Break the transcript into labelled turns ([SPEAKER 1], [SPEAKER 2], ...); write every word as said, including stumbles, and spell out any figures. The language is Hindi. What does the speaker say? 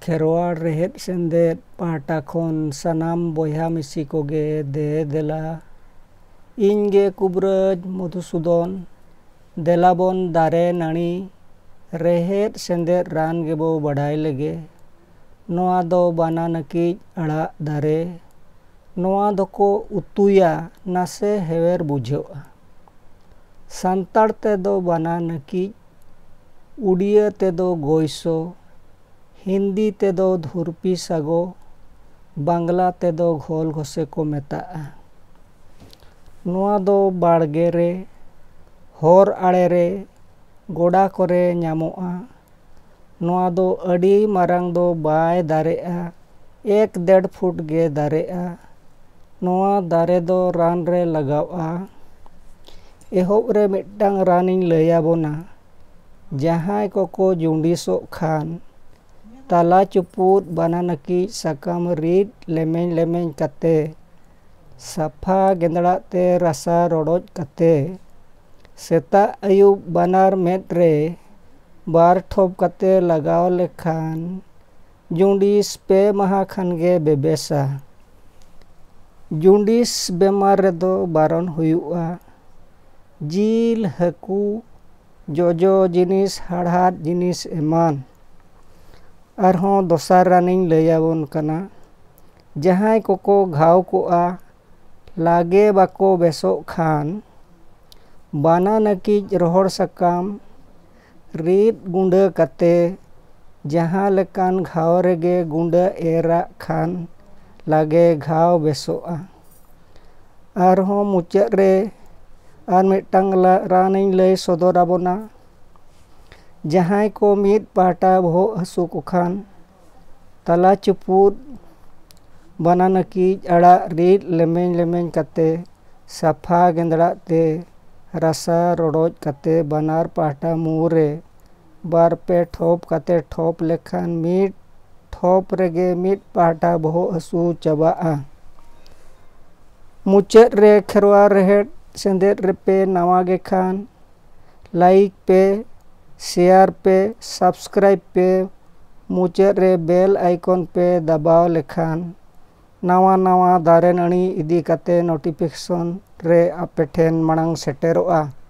[SPEAKER 1] खेरवाड़ रेहेद सेंदेद पाहटा खन सानाम बयहा मिसी कोगे दे देला इनगे कुबराज मधुसूदन देलाबन दारे नानी रेहेद सेंदेद रान गेबो बढ़ाई लगे नोआ दो बाना नकीज अड़ा दारे नोआ दोको उतुया नासे हेवेर बुझोआ सांताड़ ते दो बाना नकीज उड़िया ते दो गोयसो हिंदी ते दो धुरपी सागो बांग्ला ते दो घोल घोसे को मेताआ नोआ दो बाड़गे रे होर आड़े रे गोड़ा करे न्यामोआ नोआ दो अड़ी मारांग दो बाय दारेआ एक डेढ़ फुट गे दारेआ नोआ दारे दो रान रे लगावा एहोब रे मिट्टांग रानिंग लया बोना जहां कोको जुंडिसो खान ताला चुपूत बाना नकी साकाम रीड लेमें लेमें कते साफा गेंदड़ा ते रसा रोडोज कते सेता अयुब बानार मेट रे बार ठोप कते लगाव लेखान जुंडिस पे महा खानगे बेबेसा जुंडिस बेमार रे दो बारन हुआ जील हकू जोजो जिनिस हाड़हाड़ जिनिस एमान आरहों दोसार रानिंग लयाबन कना जहां कोको घाव कोआ लागे बाको बेसो खान बाना नकीज रोहड़ सकाम रीद गुंडा कते जहां लेकान घाव रेगे गुंडा एरा खान लागे घाव बेसोआ आरहों मुचाद रे आर मिट्टांग रानिंग लय सदराबोना जहां को मीद पाटा भो हसु को खान तला चुपूत बाना नकीज अड़ा रीड लेमें लेमें कते साफा गेंदड़ा ते रसा रोडोज कते बानार पाटा मुरे बार पे ठोप कते ठोप लेखान मीट ठोप रेगे मीट पाटा भो हसु चबाआ मुचाद रे खेरवा रेहेड सेंदेद रे पे नवा गे खान लाइक पे शेयर पे सब्सक्राइब पे मुचाद रे बेल आइकन पे दबाव लेखान नवा नवा दारे नानी इदी कते नोटिफिकेशन रे आपे ठेन मांग सेटेरोआ।